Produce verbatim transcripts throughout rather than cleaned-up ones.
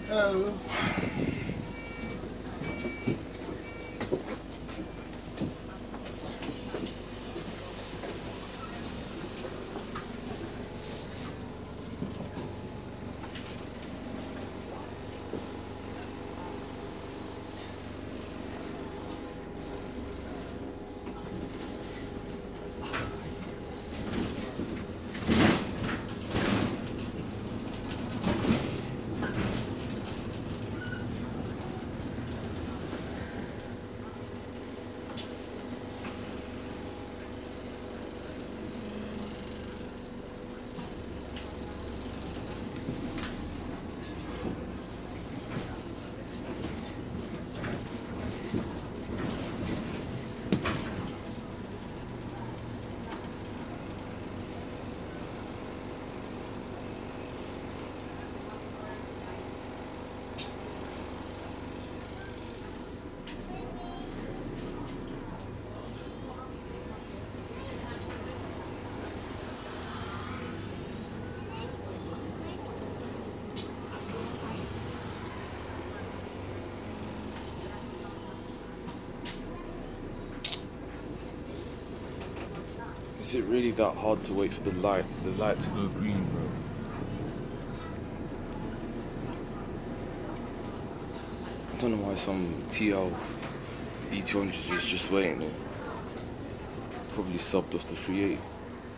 Oh. Is it really that hard to wait for the light, the light to go green, bro? I don't know why some T L E two hundred is just waiting there. Probably subbed off the three eighty.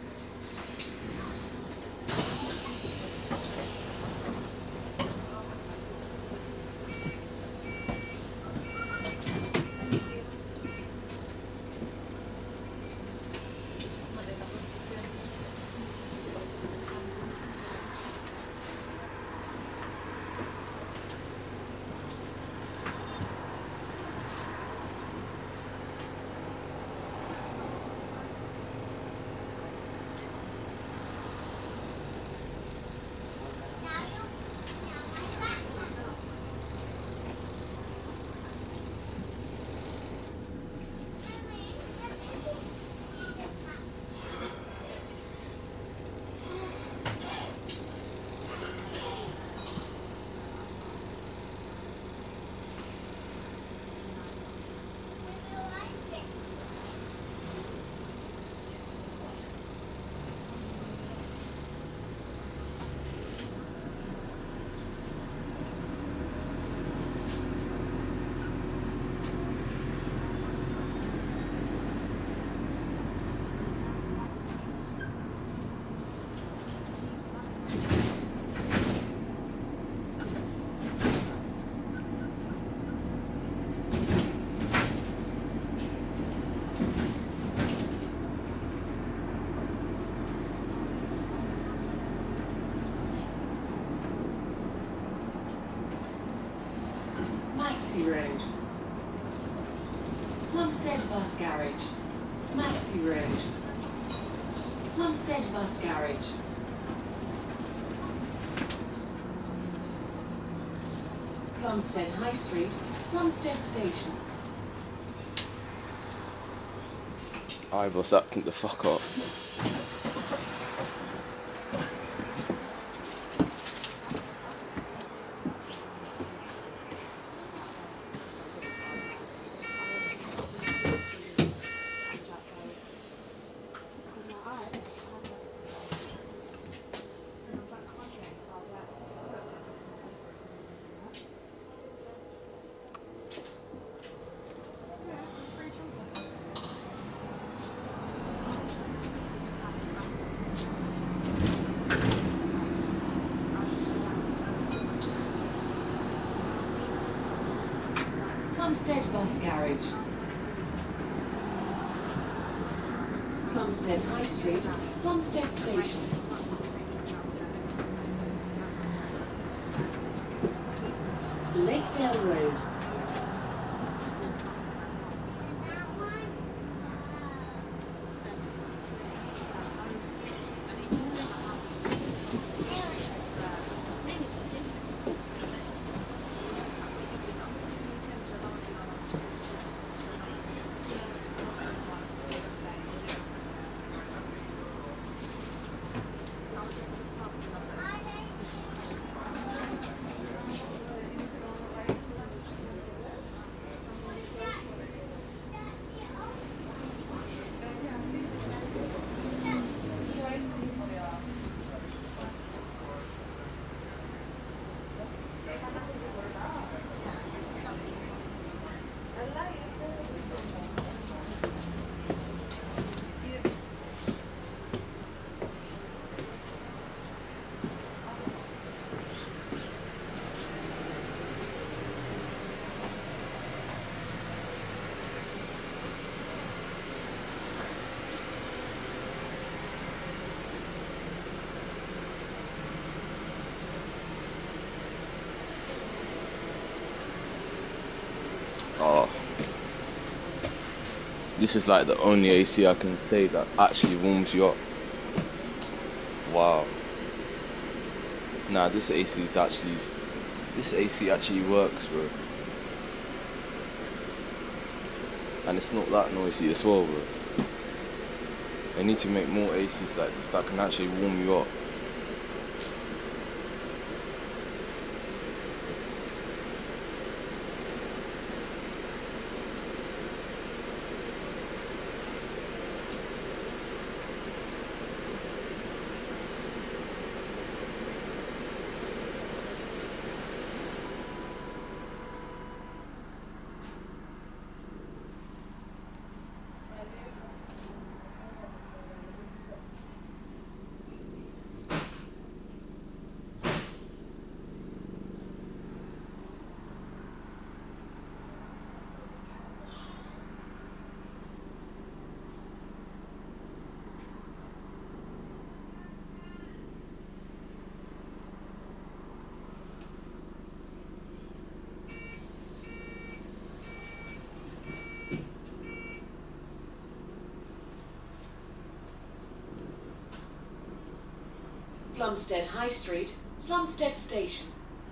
Maxi Road. Plumstead Bus Garage. Maxi Road. Plumstead Bus Garage. Plumstead High Street. Plumstead Station. I was acting the fuck up. Plumstead Bus Garage. Plumstead High Street. Plumstead Station. Lakedale Road. This is like the only A C I can say that actually warms you up. Wow. Nah, this A C is actually, this A C actually works, bro. And it's not that noisy as well, bro. They need to make more A Cs like this that can actually warm you up. Plumstead High Street, Plumstead Station.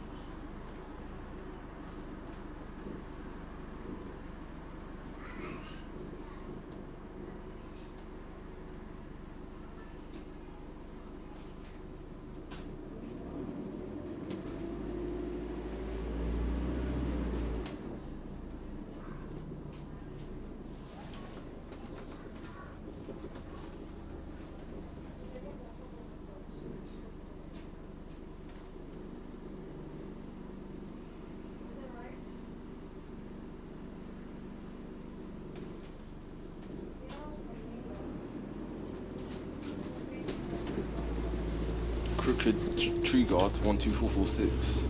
Crooked Tree Guard one two four four six.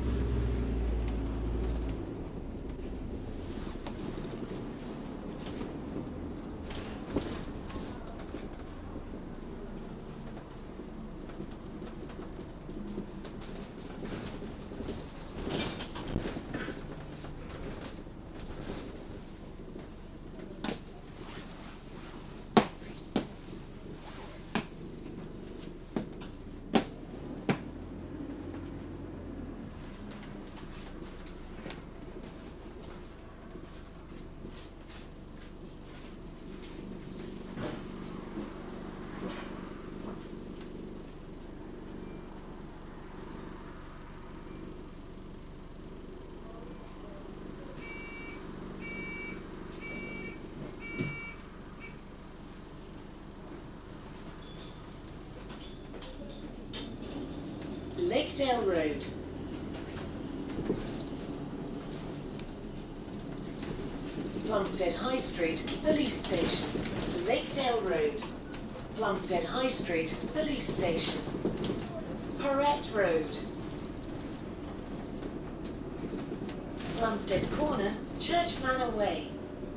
Lakedale Road. Plumstead High Street, Police Station. Lakedale Road. Plumstead High Street, Police Station. Perrette Road. Plumstead Corner, Church Manor Way.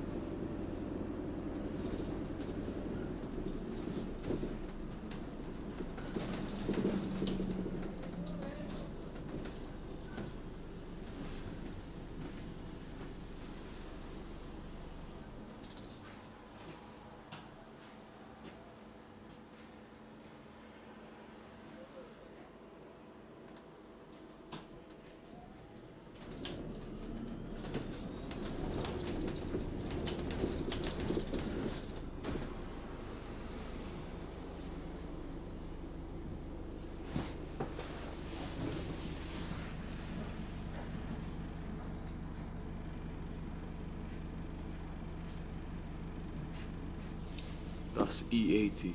That's E eighty.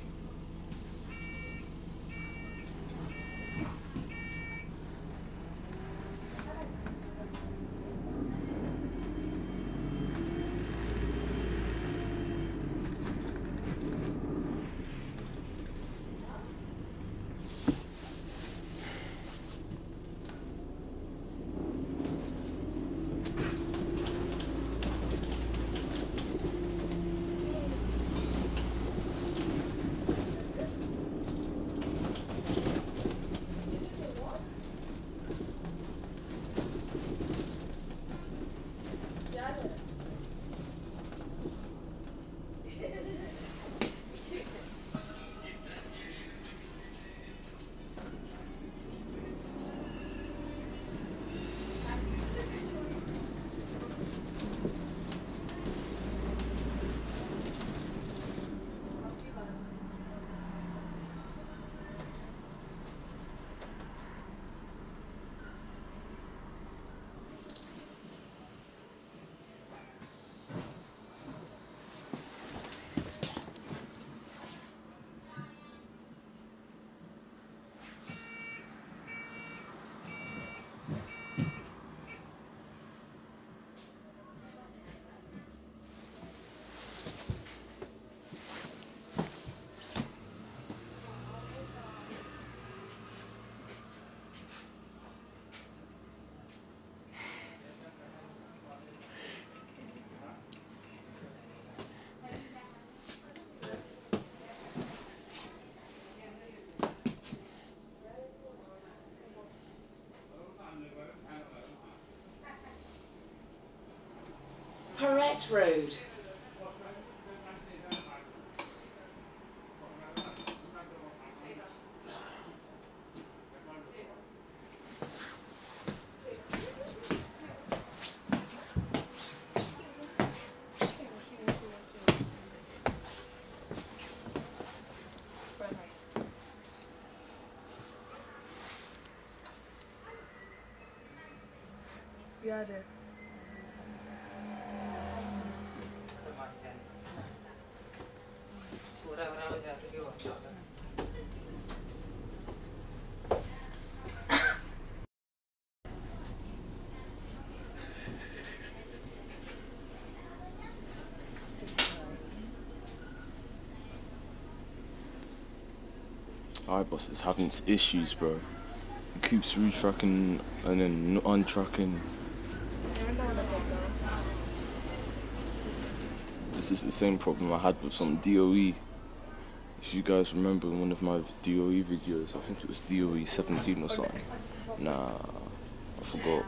Plumstead Road. Yeah, there. iBus is having its issues, bro. It keeps retracking and then untracking. This is the same problem I had with some D O E. If you guys remember in one of my D O E videos, I think it was D O E seventeen or something. Nah, I forgot.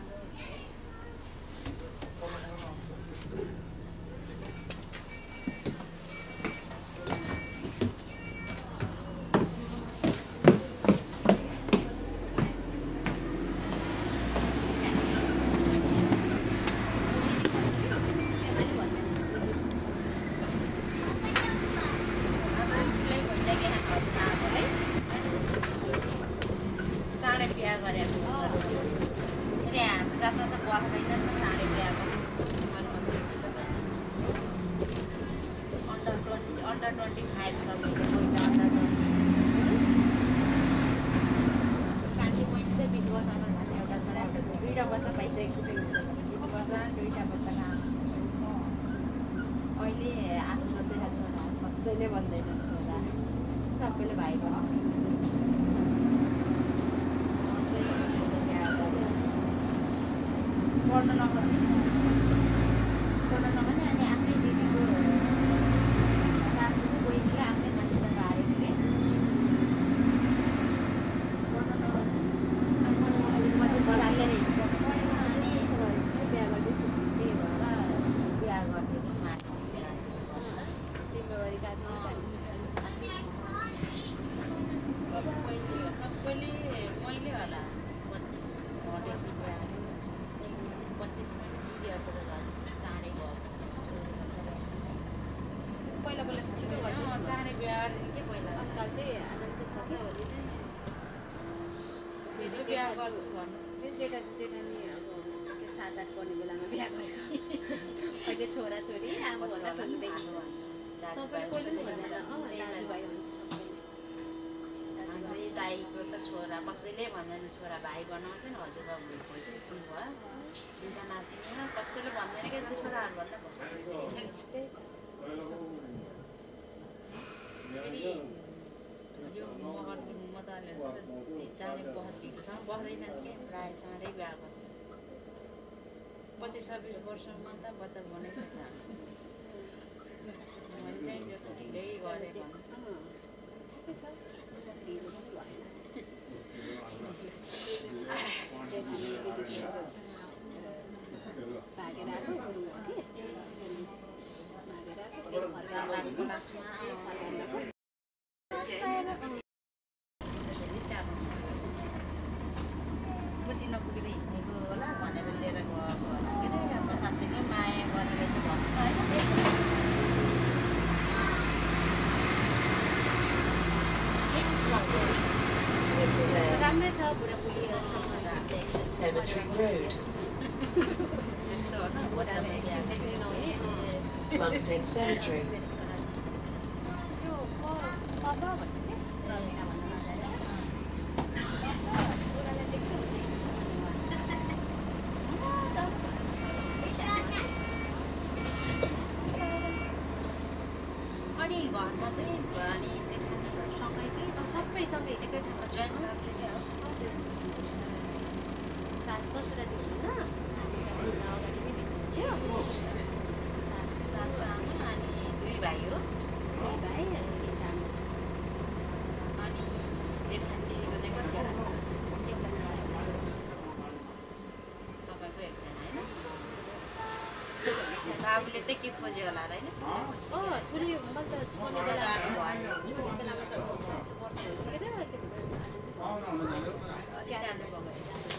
पच्चीस छब्बीस वर्षमा त बच्चा बनाइसक्छ मैले चाहिँ जस्तो ढिलै गरेँ बुद्धि नपुगेर हिँडेको होला भनेर लिएर गएको होला के अरे अब साँच्चैकै माया गरेर चाहिँ भन्नु होइन राम्रै छ बुढाबुढीहरूसँग Cemetery Road. त्यस्तो हो न बच्चाले एकछिन देख्ने नहुने Plumstead Cemetery. त्यो पापा भन्छ के रमिना भन्न अनि घरमा चाहिँ अनि सँगै सबै सँगै एकै ठाउँमा जोइन फ्यामिली नै हो सास ससुरा चाहिँ हुन्न अगाडि नै भेट्नुहुन्थ्यो सासु सासु आमा अनि दुई भाइ हो दुई भाइ अनि तिनवटा आमा छ अनि जेठानीको चाहिँ कतिवटा छ एउटा छ एउटा छ तपाईँको एकजना होइन बाबुले चाहिँ के खोज्यो होला र हैन अ थोरै म त छोड्ने बेला छोड्ने बेलामा त वर्ष भइसक्यो सानो भयो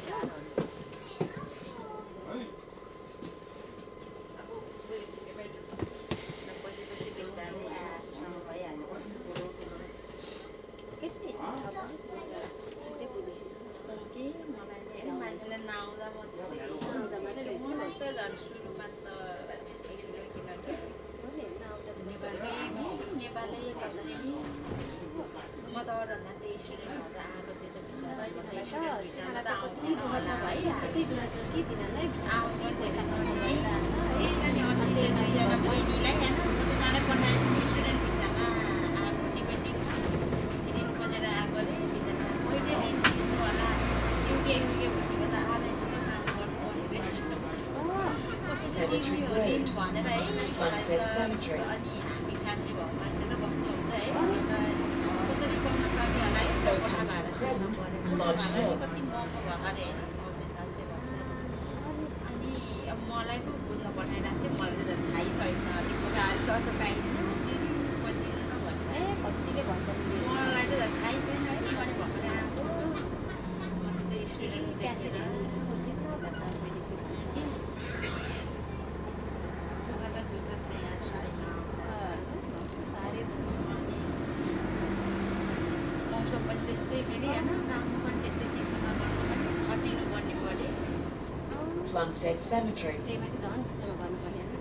Plumstead Cemetery. त्यही माथि झन् चिसोमा गर्नुपर्ने हैन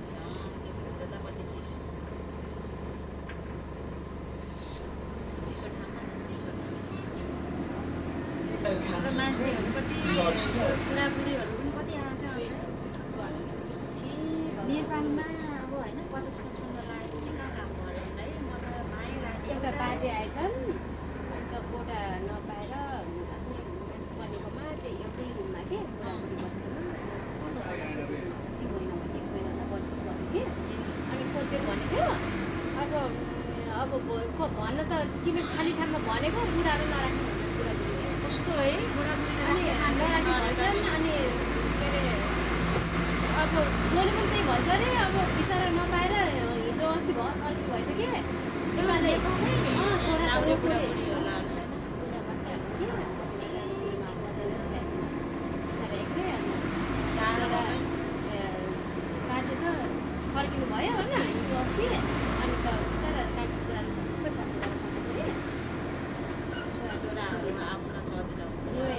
नेपालमा अब हैन पचास पचपन्न लाख काम गरेर है म त माइ लाग्यो एउटा बाजे आएछन् अन्त कोटा नपाएर आफ्नै मान्छे बनेकोमा त्यही एउटै रुममा के बुढाबुढी बसेर अनि खोज्दै भनेको अब अब को भन्न त चिने खाली ठाउँमा भनेको बुढाहरू नराख्नु कस्तो है अनि नराख्नु भन्छन् अनि के अरे अब जसले पनि त्यही भन्छ अरे अब बिचरा नपाएर हिजो अस्ति भयो अर्को भइसक्यो बाजे त फर्किनु भयो होइन हिजो अस्ति अनि त बिचरा कान्छी कुराले सबै खर्च गरेर आफ्नो सजिलो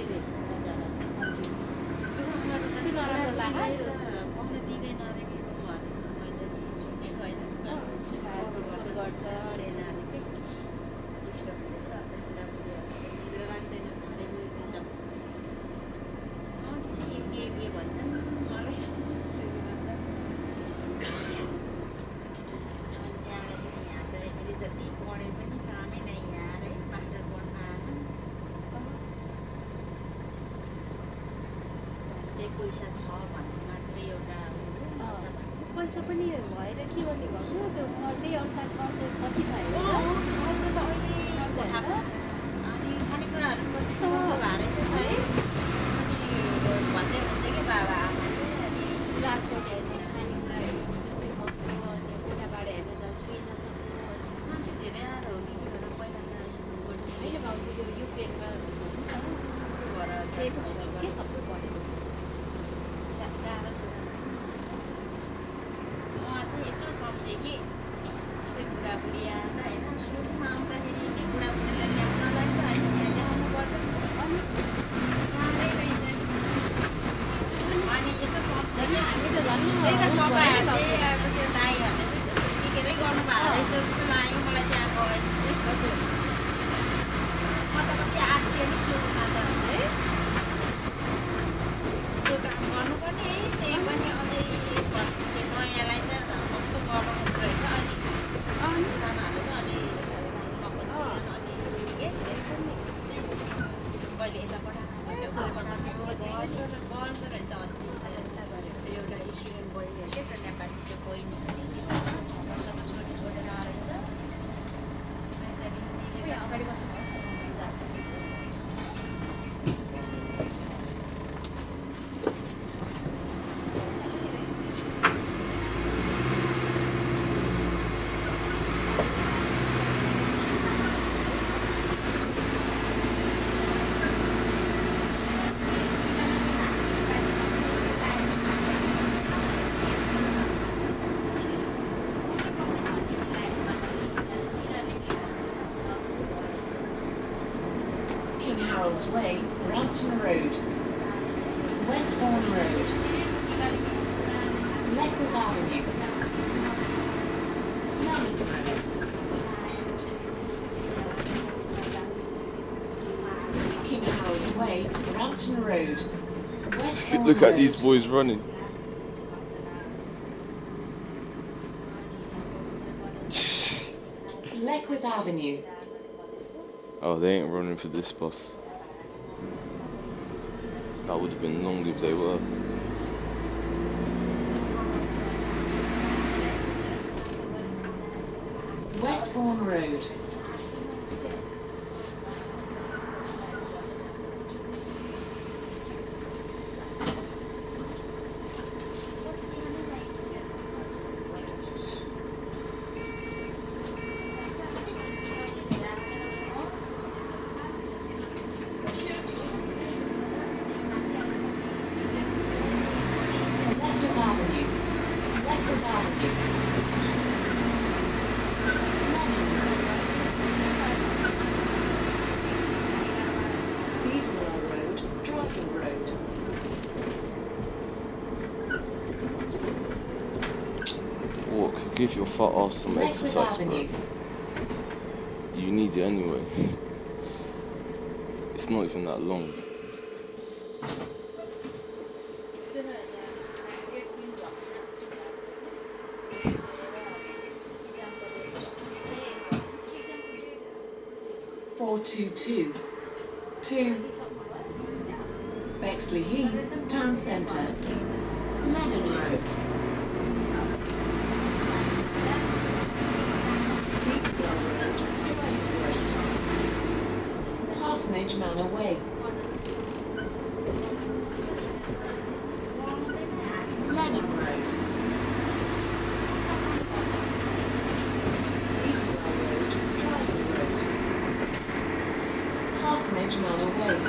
नराम्रो लाग्यो पाउन दिँदैन अरे कि मैले सुनेको होइन गर्छ अरे नानीले डिस्टर्ब हुन्छ निद्रा लाग्दैन के के भन्छन् मलाई यहाँ त फेरि जति पढे पनि कामै नै यहाँ है मास्टर पढ्न आएर त्यही पैसा छ भन्ने मात्रै एउटा पैसा पनि भएर के गर्ने भन्छु त्यो त्यही अनुसार खर्च कति छ होइन अनि खानेकुराहरू कस्तो भारै छ है अनि भन्दै भन्दै के बाबा आमाले अनि राजकोट हेर्ने खानेकुराहरू जस्तै मक्को अनि कोठाबाट हेर्न जाउँ छुइ नसक्नु मान्छे धेरै आएर हो कि पहिला त यस्तो होइन भाउजू त्यो युक्रेनमा भएर त्यही भएर के सबै पढेको यसो सम्झेँ कि यस्तै बुढाबुढी आएर होइन सुरुमा आउँदाखेरि कि बुढाबुढीलाई ल्याउनलाई त होइन यहाँ ल्याउनु पर्छ अनि साह्रै रहेछ अनि यसो सम्झेँ कि हामी त झन् त्यही त तपाईँहरूले अब त्यो दाईहरूले चाहिँ त्यस्तो टिकेरै गर्नुभएको रहेछ जस्तो लाग्यो मलाई त्यहाँ गएपछि चाहिँ हजुर म त कति आँटिएँ नि सुरुमा त है यस्तो काम गर्नुपर्ने है त्यही पनि अझै नयाँलाई त कस्तो गराउनु रहेछ अनि खानाहरू त अलि अलि के कहिले यता पठाएको गर्दो रहेछ अस्ति एउटा स्टुडेन्ट बहिनी के त नेपाली त्यो बहिनी छोडी छोडेर आएर अगाडि बस्नु Harold's Way, Brampton Road. Westbourne Road. Leckworth Avenue. Lemon Road. King Harold's Way, Brampton Road. Westbourne Look at Road. these boys running. Leckworth Avenue. Oh, they ain't running for this bus. That would have been long if they were. Westbourne Road. Leckworth Avenue. Leckworth Avenue. Beeswell Road, Drogheda Road. Walk, give your fat ass some Leckworth exercise, bro. Avenue. You need it anyway. It's not even that long. four two two. two. Bexley Heath, Town Centre. Lennon Road. Beeswell Road, Drogheda Road. Parsonage Manor Way. Lennon Road. Beeswell Road, Drogheda Road. Parsonage Manor Way.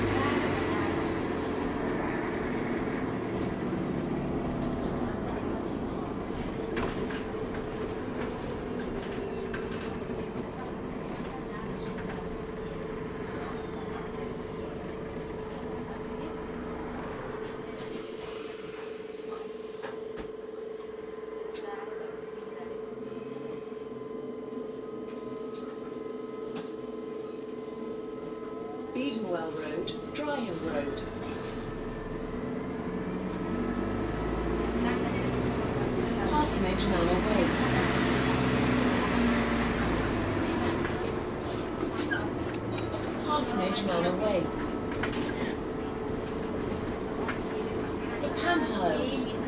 Beatonwell Road, Dryham Road. Parsonage Manor Way. Parsonage Manor Way. The Pantiles,